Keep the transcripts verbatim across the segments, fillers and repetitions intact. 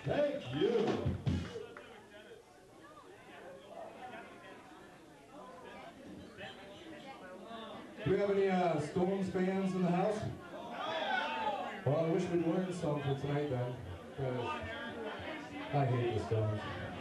Thank you. Do we have any uh, Stones fans in the house? Well, I wish we'd learned some for tonight then, because I hate the Stones.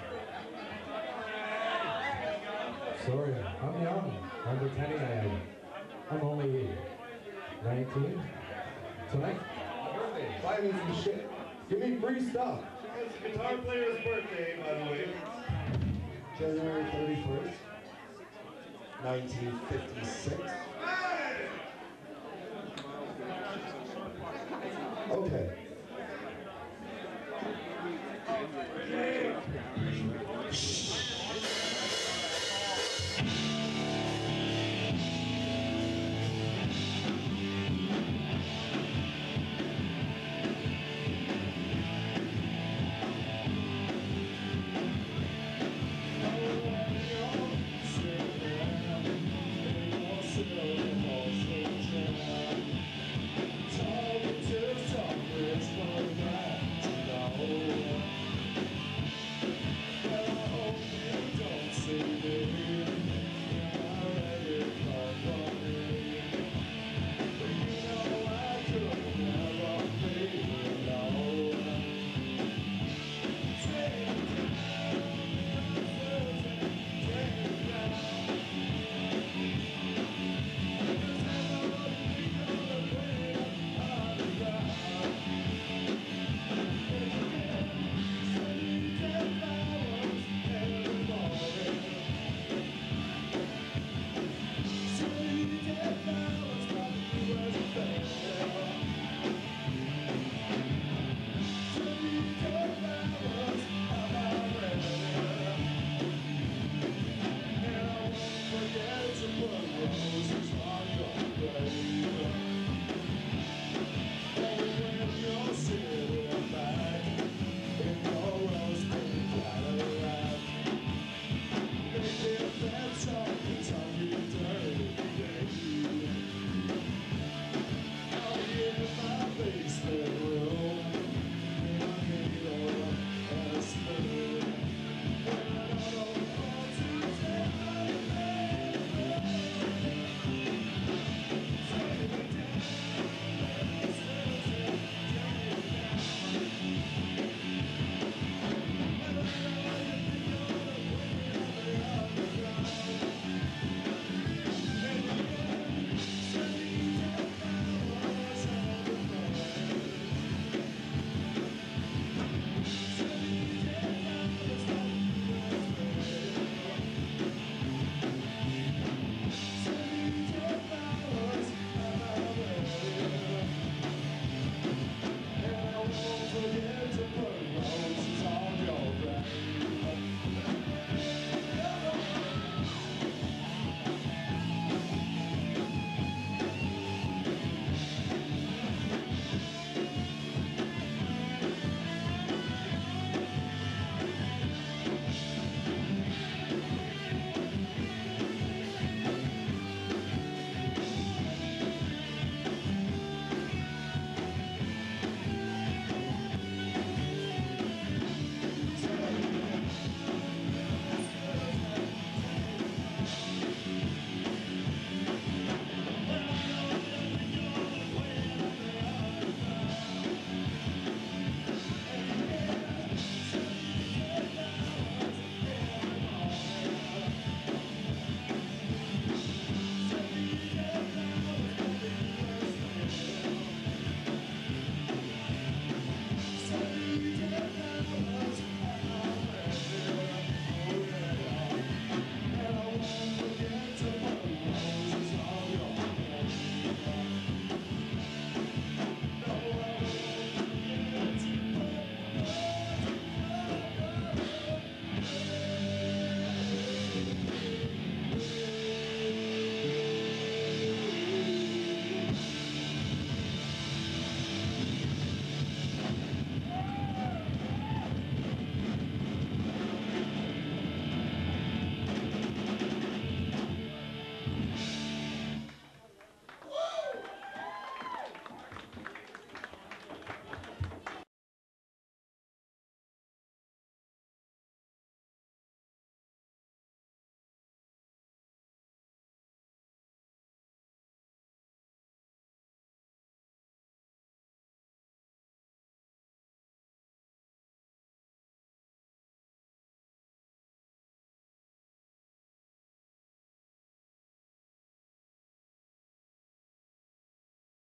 Sorry, I'm young. I'm pretending I am. I'm only nineteen. Tonight, my birthday. Buy me some shit. Give me free stuff. It's the guitar player's birthday, by the way. January thirty-first, nineteen fifty-six. Okay.